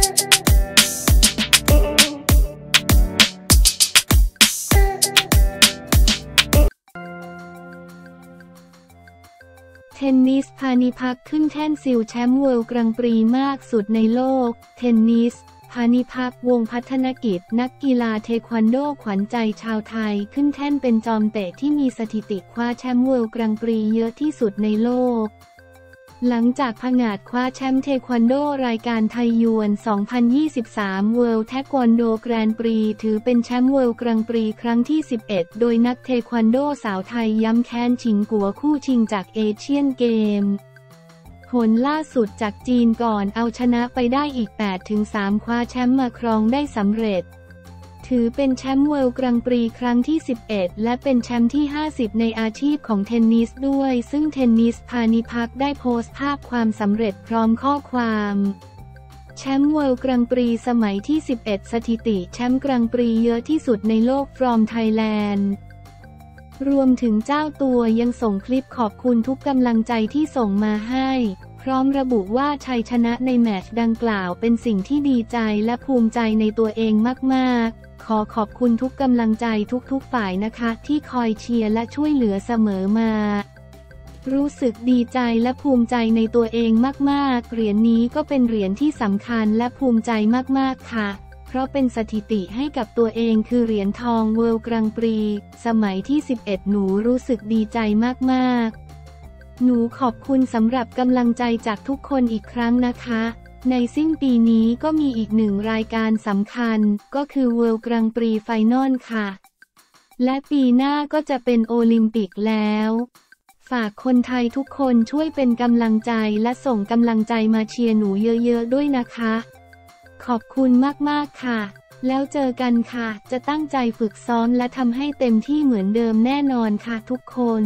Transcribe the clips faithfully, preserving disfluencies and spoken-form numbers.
เทนนิสพานิพักขึ้นแท่นซิลแชมป์เวิลด์กรังปรีมากสุดในโลกเทนนิสพานิพักวงศ์พัฒนกิจนักกีฬาเทควันโดขวัญใจชาวไทยขึ้นแท่นเป็นจอมเตะที่มีสถิติคว้าแชมป์เวิลด์กรังปรีเยอะที่สุดในโลกหลังจากผงาดคว้าแชมป์เทควันโดรายการไทยยวน สองพันยี่สิบสาม World Taekwondo Grand Prix ถือเป็นแชมป์เวิลด์กรังปรีครั้งที่ สิบเอ็ด โดยนักเทควันโดสาวไทยย้ำแค้นฉิงกัวคู่ชิงจากเอเชียนเกมผลล่าสุดจากจีนก่อนเอาชนะไปได้อีก แปดถึงสาม คว้าแชมป์มาครองได้สำเร็จถือเป็นแชมป์เวิลด์กรังปรีครั้งที่ สิบเอ็ด และเป็นแชมป์ที่ ห้าสิบ ในอาชีพของเทนนิสด้วยซึ่งเทนนิสพานิพักได้โพสต์ภาพความสำเร็จพร้อมข้อความแชมป์เวิลด์กรังปรีสมัยที่ สิบเอ็ด สถิติแชมป์กรังปรีเยอะที่สุดในโลก from Thailand รวมถึงเจ้าตัวยังส่งคลิปขอบคุณทุกกำลังใจที่ส่งมาให้พร้อมระบุว่าชัยชนะในแมตช์ดังกล่าวเป็นสิ่งที่ดีใจและภูมิใจในตัวเองมากๆขอขอบคุณทุกกำลังใจทุกๆฝ่ายนะคะที่คอยเชียร์และช่วยเหลือเสมอมารู้สึกดีใจและภูมิใจในตัวเองมากๆเหรียญนี้ก็เป็นเหรียญที่สำคัญและภูมิใจมากๆค่ะเพราะเป็นสถิติให้กับตัวเองคือเหรียญทองเวิลด์กรังปรีสมัยที่ สิบเอ็ด หนูรู้สึกดีใจมากๆหนูขอบคุณสำหรับกำลังใจจากทุกคนอีกครั้งนะคะในสิ้นปีนี้ก็มีอีกหนึ่งรายการสำคัญก็คือเวิลด์กรังปรีไฟนอลค่ะและปีหน้าก็จะเป็นโอลิมปิกแล้วฝากคนไทยทุกคนช่วยเป็นกำลังใจและส่งกำลังใจมาเชียร์หนูเยอะๆด้วยนะคะขอบคุณมากๆค่ะแล้วเจอกันค่ะจะตั้งใจฝึกซ้อมและทำให้เต็มที่เหมือนเดิมแน่นอนค่ะทุกคน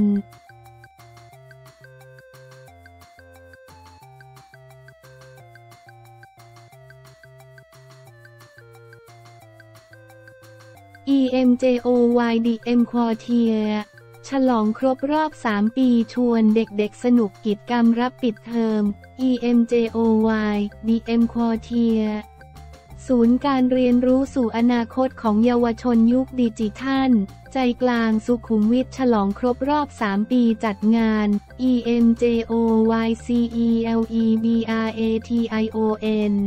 อี เอ็ม เจ โอ วาย ดี เอ็ม Quartier ฉลองครบรอบสามปีชวนเด็กๆสนุกกิจกรรมรับปิดเทอม อี เอ็ม เจ โอ วาย ดี เอ็ม Quartier ศูนย์การเรียนรู้สู่อนาคตของเยาวชนยุคดิจิทัลใจกลางสุขุมวิทฉลองครบรอบสามปีจัดงาน อี เอ็ม เจ โอ วาย ซี อี แอล อี บี อาร์ เอ ที ไอ โอ เอ็น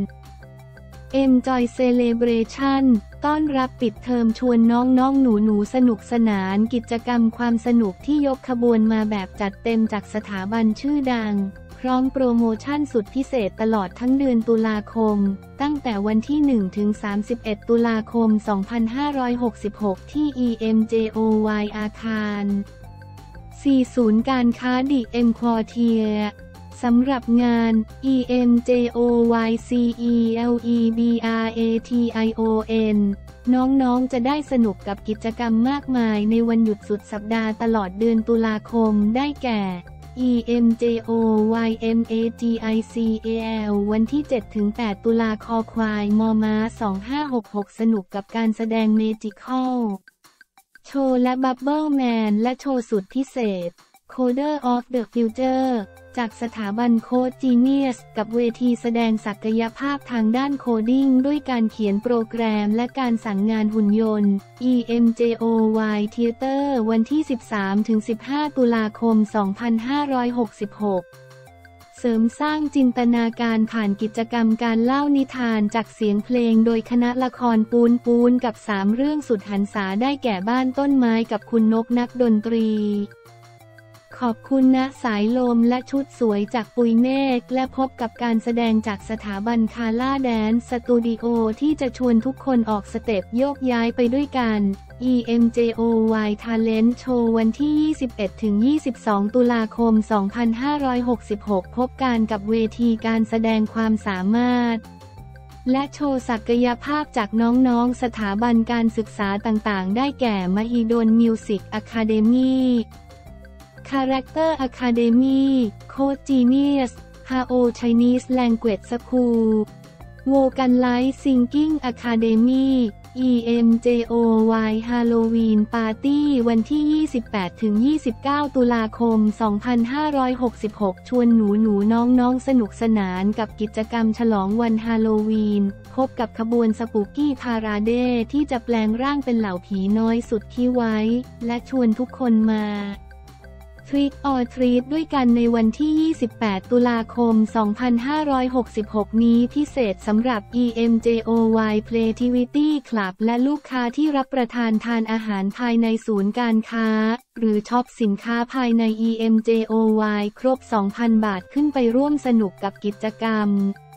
Enjoy Celebration ต้อนรับปิดเทอมชวนน้องๆ หนูๆ สนุกสนานกิจกรรมความสนุกที่ยกขบวนมาแบบจัดเต็มจากสถาบันชื่อดังพร้อมโปรโมชั่นสุดพิเศษตลอดทั้งเดือนตุลาคมตั้งแต่วันที่ หนึ่ง ถึง สามสิบเอ็ด ตุลาคม สองพันห้าร้อยหกสิบหก ที่ อี เอ็ม เจ โอ วาย อาคารสี่ศูนย์การค้า ดี เอ็ม Quartierสำหรับงาน อี เอ็ม เจ โอ วาย ซี อี แอล อี บี อาร์ เอ ที ไอ โอ เอ็น น้องๆจะได้สนุกกับกิจกรรมมากมายในวันหยุดสุดสัปดาห์ตลอดเดือนตุลาคมได้แก่ อี เอ็ม เจ โอ วาย เอ็ม เอ จี ไอ ซี เอ แอล วันที่ เจ็ดถึงแปด ตุลาคอควายมอม้า สองห้าหกหก สนุกกับการแสดงเมจิคอลโชว์และบับเบิลแมนและโชว์สุดพิเศษ Coder of the Future จากสถาบันโค้ด Genius กับเวทีแสดงศักยภาพทางด้านโคดิ้งด้วยการเขียนโปรแกรมและการสั่งงานหุ่นยนต์ อี เอ็ม เจ โอ วาย Theater วันที่ สิบสามถึงสิบห้า ตุลาคม สองพันห้าร้อยหกสิบหก เสริมสร้างจินตนาการผ่านกิจกรรมการเล่านิทานจากเสียงเพลงโดยคณะละครปูนปูนกับสามเรื่องสุดหรรษาได้แก่บ้านต้นไม้กับคุณนกนักดนตรีขอบคุณนะสายลมและชุดสวยจากปุยเมฆและพบกับการแสดงจากสถาบันคาร่าแดนซ์สตูดิโอที่จะชวนทุกคนออกสเต็ปโยกย้ายไปด้วยกัน อี เอ็ม เจ โอ วาย Talent Show วันที่ ยี่สิบเอ็ดถึงยี่สิบสอง ตุลาคม สองพันห้าร้อยหกสิบหก พบกันกับเวทีการแสดงความสามารถและโชว์ศักยภาพจากน้องๆสถาบันการศึกษาต่างๆได้แก่มหิดลมิวสิกอะคาเดมี่Character Academy Code Genius ฮา โอ Chinese Language School โวกันไลท์ Singing Academy อี เอ็ม เจ โอ วาย ฮาโลวีนปาร์ตี้วันที่ ยี่สิบแปดถึงยี่สิบเก้า ตุลาคม สองพันห้าร้อยหกสิบหก ชวนหนูหนูน้องน้องสนุกสนานกับกิจกรรมฉลองวันฮาโลวีนพบกับขบวนสปูกี้พาราเดย์ที่จะแปลงร่างเป็นเหล่าผีน้อยสุดคิ้วไว้และชวนทุกคนมาTrick or Treat ด้วยกันในวันที่ ยี่สิบแปด ตุลาคม สองพันห้าร้อยหกสิบหก นี้พิเศษสำหรับ อี เอ็ม เจ โอ วาย Creativity Club และลูกค้าที่รับประทานทานอาหารภายในศูนย์การค้าหรือช็อปสินค้าภายใน อี เอ็ม เจ โอ วาย ครบ สองพัน บาทขึ้นไปร่วมสนุกกับกิจกรรม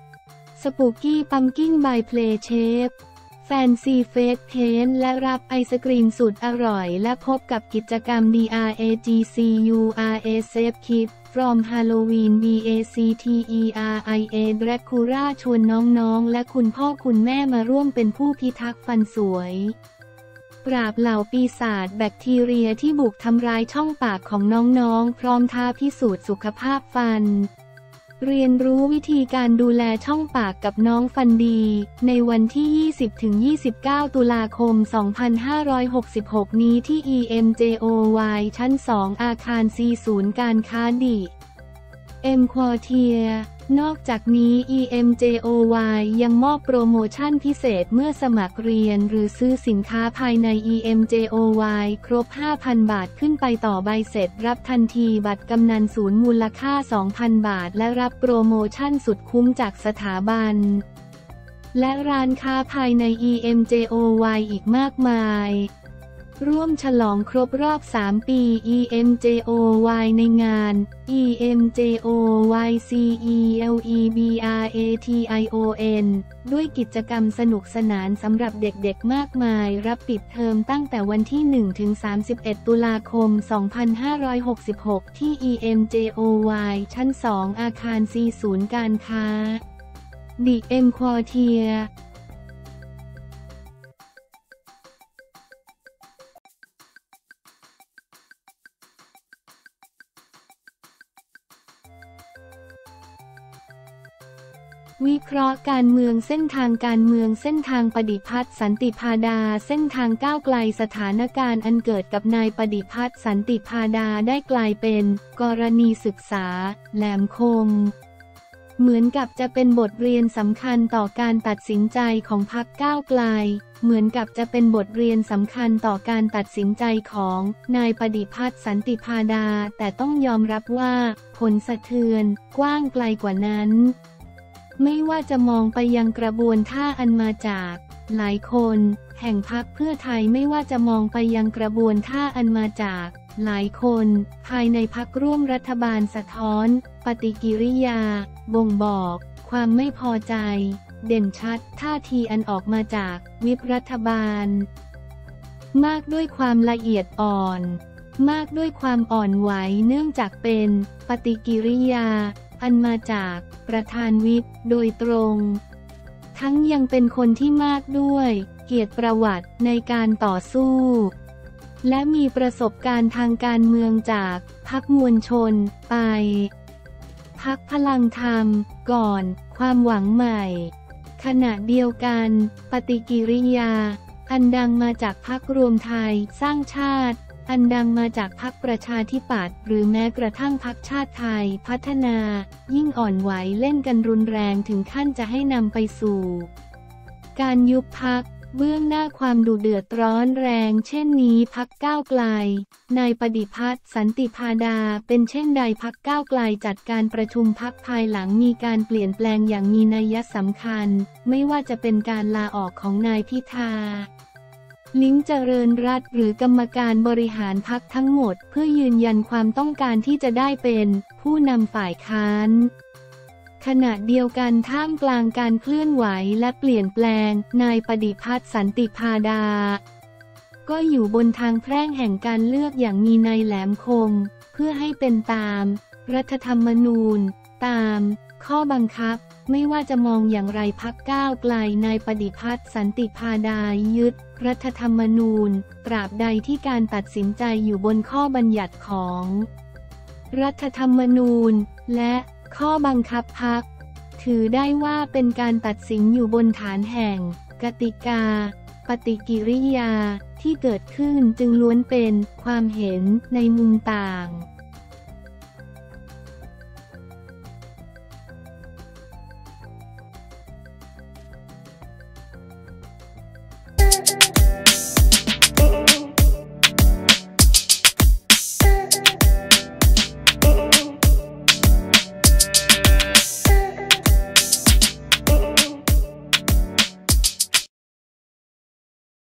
Spooky Pumpkin by Play Chefแฟนซีเฟสเพนและรับไอศกรีมสุดอร่อยและพบกับกิจกรรม ดี อาร์ เอ จี ซี ยู อาร์ เอ Safe Kid from Halloween บี เอ ซี ที อี อาร์ ไอ เอ Dracula ชวนน้องๆและคุณพ่อคุณแม่มาร่วมเป็นผู้พิทักษ์ฟันสวยปราบเหล่าปีศาจแบคทีเรียที่บุกทำร้ายช่องปากของน้องๆพร้อมท้าพิสูจน์สุขภาพฟันเรียนรู้วิธีการดูแลช่องปากกับน้องฟันดีในวันที่ ยี่สิบถึงยี่สิบเก้า ตุลาคม สองพันห้าร้อยหกสิบหก นี้ที่ อี เอ็ม เจ โอ วาย ชั้น สอง อาคาร ซี ศูนย์การค้าดิ เอ็ม ควอเทียนอกจากนี้ อี เอ็ม เจ โอ วาย ยังมอบโปรโมชั่นพิเศษเมื่อสมัครเรียนหรือซื้อสินค้าภายใน อี เอ็ม เจ โอ วาย ครบ ห้าพัน บาทขึ้นไปต่อใบเสร็จรับทันทีบัตรกำนันศูนย์มูลค่า สองพัน บาทและรับโปรโมชั่นสุดคุ้มจากสถาบันและร้านค้าภายใน อี เอ็ม เจ โอ วาย อีกมากมายร่วมฉลองครบรอบ สาม ปี อี เอ็ม เจ โอ วาย ในงาน อี เอ็ม เจ โอ วาย ซี อี แอล อี บี อาร์ เอ ที ไอ โอ เอ็น ด้วยกิจกรรมสนุกสนานสำหรับเด็กๆมากมายรับปิดเทอมตั้งแต่วันที่ หนึ่ง ถึง สามสิบเอ็ด ตุลาคม สองพันห้าร้อยหกสิบหก ที่ อี เอ็ม เจ โอ วาย ชั้น สอง อาคาร ซี ศูนย์การค้า ดิ เอ็ม ควอเทียวิเคราะห์การเมืองเส้นทางการเมืองเส้นทางปฏิพัฒน์สันติพาดาเส้นทางก้าวไกลสถานการณ์อันเกิดกับนายปฏิพัฒน์สันติพาดาได้กลายเป็นกรณีศึกษาแหลมคมเหมือนกับจะเป็นบทเรียนสำคัญต่อการตัดสินใจของพรรคก้าวไกลเหมือนกับจะเป็นบทเรียนสำคัญต่อการตัดสินใจของนายปฏิพัฒน์สันติพาดาแต่ต้องยอมรับว่าผลสะเทือนกว้างไกลกว่านั้นไม่ว่าจะมองไปยังกระบวนท่าอันมาจากหลายคนแห่งพรรคเพื่อไทยไม่ว่าจะมองไปยังกระบวนท่าอันมาจากหลายคนภายในพรรคร่วมรัฐบาลสะท้อนปฏิกิริยาบ่งบอกความไม่พอใจเด่นชัดท่าทีอันออกมาจากวิปรัฐบาลมากด้วยความละเอียดอ่อนมากด้วยความอ่อนไหวเนื่องจากเป็นปฏิกิริยาอันมาจากประธานวิปโดยตรงทั้งยังเป็นคนที่มากด้วยเกียรติประวัติในการต่อสู้และมีประสบการณ์ทางการเมืองจากพรรคมวลชนไปพรรคพลังธรรมก่อนความหวังใหม่ขณะเดียวกันปฏิกิริยาอันดังมาจากพรรครวมไทยสร้างชาติอันดังมาจากพรรคประชาธิปัตย์หรือแม้กระทั่งพรรคชาติไทยพัฒนายิ่งอ่อนไหวเล่นกันรุนแรงถึงขั้นจะให้นำไปสู่การยุบพรรคเบื้องหน้าความดุเดือดร้อนแรงเช่นนี้พรรคก้าวไกลนายปฏิพัฒน์สันติพาดาเป็นเช่นใดพรรคก้าวไกลจัดการประชุมพรรคภายหลังมีการเปลี่ยนแปลงอย่างมีนัยสำคัญไม่ว่าจะเป็นการลาออกของนายพิธาลิ้มเจริญรัตน์หรือกรรมการบริหารพรรคทั้งหมดเพื่อยืนยันความต้องการที่จะได้เป็นผู้นำฝ่ายค้านขณะเดียวกันท่ามกลางการเคลื่อนไหวและเปลี่ยนแปลงนายปฏิพัฒน์สันติพาดาก็อยู่บนทางแพร่งแห่งการเลือกอย่างมีนัยแหลมคมเพื่อให้เป็นตามรัฐธรรมนูญตามข้อบังคับไม่ว่าจะมองอย่างไรพรรคก้าวไกลนายปฏิพัฒน์สันติพาดายึดรัฐธรรมนูญตราบใดที่การตัดสินใจอยู่บนข้อบัญญัติของรัฐธรรมนูญและข้อบังคับพรรคถือได้ว่าเป็นการตัดสินอยู่บนฐานแห่งกติกาปฏิกิริยาที่เกิดขึ้นจึงล้วนเป็นความเห็นในมุมต่าง